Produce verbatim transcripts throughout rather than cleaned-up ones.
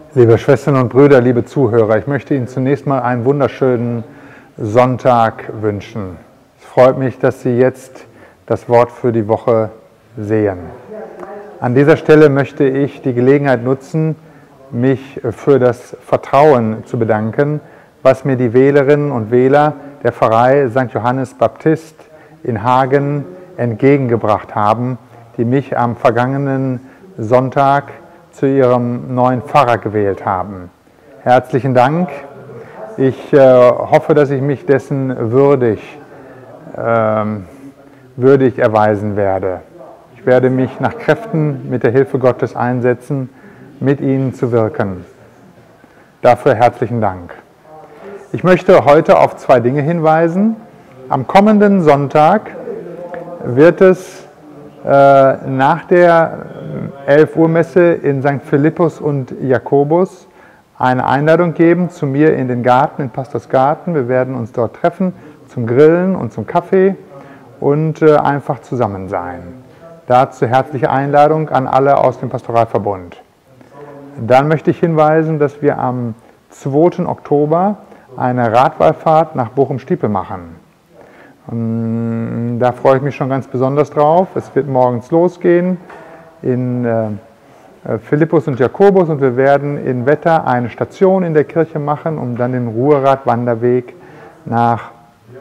Liebe Schwestern und Brüder, liebe Zuhörer, ich möchte Ihnen zunächst mal einen wunderschönen Sonntag wünschen. Es freut mich, dass Sie jetzt das Wort für die Woche sehen. An dieser Stelle möchte ich die Gelegenheit nutzen, mich für das Vertrauen zu bedanken, was mir die Wählerinnen und Wähler der Pfarrei Sankt Johannes Baptist in Hagen entgegengebracht haben, die mich am vergangenen Sonntag zu ihrem neuen Pfarrer gewählt haben. Herzlichen Dank. Ich äh, hoffe, dass ich mich dessen würdig, äh, würdig erweisen werde. Ich werde mich nach Kräften mit der Hilfe Gottes einsetzen, mit Ihnen zu wirken. Dafür herzlichen Dank. Ich möchte heute auf zwei Dinge hinweisen. Am kommenden Sonntag wird es äh, nach der elf Uhr Messe in Sankt Philippus und Jakobus eine Einladung geben zu mir in den Garten, in Pastors Garten. Wir werden uns dort treffen zum Grillen und zum Kaffee und äh, einfach zusammen sein. Dazu herzliche Einladung an alle aus dem Pastoralverbund. Dann möchte ich hinweisen, dass wir am zweiten Oktober eine Radwallfahrt nach Bochum-Stiepe machen. Und da freue ich mich schon ganz besonders drauf. Es wird morgens losgehen in äh, Philippus und Jakobus und wir werden in Wetter eine Station in der Kirche machen, um dann den Ruhrrad-Wanderweg nach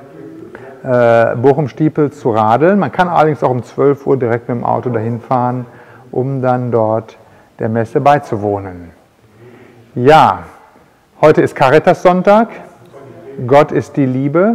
äh, Bochum-Stiepe zu radeln. Man kann allerdings auch um zwölf Uhr direkt mit dem Auto dahin fahren, um dann dort der Messe beizuwohnen. Ja, heute ist Caritas-Sonntag. Gott ist die Liebe.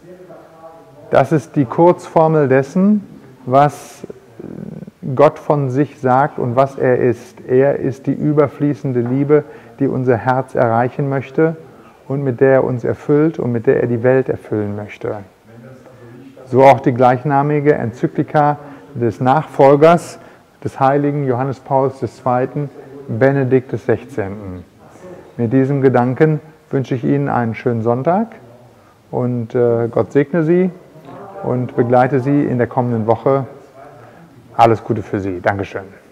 Das ist die Kurzformel dessen, was Gott von sich sagt und was er ist. Er ist die überfließende Liebe, die unser Herz erreichen möchte und mit der er uns erfüllt und mit der er die Welt erfüllen möchte. So auch die gleichnamige Enzyklika des Nachfolgers des heiligen Johannes Pauls der Zweiten., Benedikt der Sechzehnten. Mit diesem Gedanken wünsche ich Ihnen einen schönen Sonntag und äh, Gott segne Sie und begleite Sie in der kommenden Woche. Alles Gute für Sie. Dankeschön.